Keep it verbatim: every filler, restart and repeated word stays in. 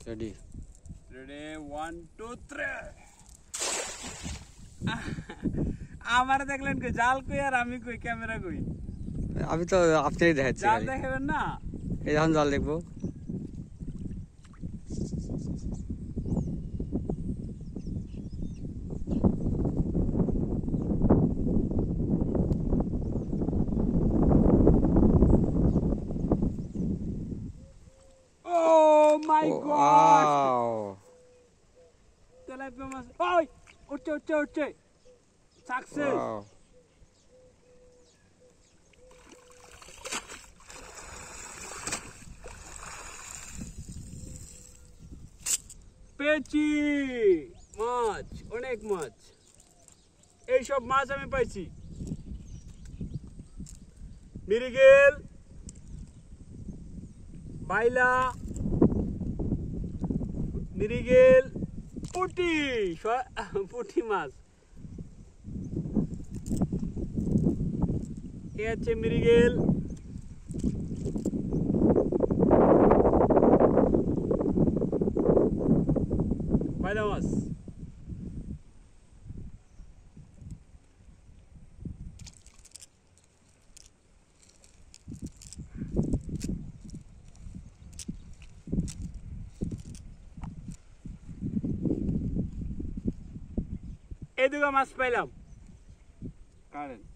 Ready ready one two three আমার দেখলেন কই জাল কই আর আমি কই ক্যামেরা কই আমি তো আপনারই দেখাচ্ছি জাল খালি দেখাবেন না এই যখন জাল দেখবো Oh my Oh, god! wow. Tilapia mas. Oy! উঠছে উঠছে উঠছে সাকসেস Wow. পেয়েছি মাছ অনেক মাছ এইসব মাছ আমি পাইছি মিরিগেল বাইলা মিরিগেল পুঁটি পুঁটি মাছ এ আছে মিরিগেল বাইলা মাছ এই দুটো মাছ পাইলাম কারেন্ট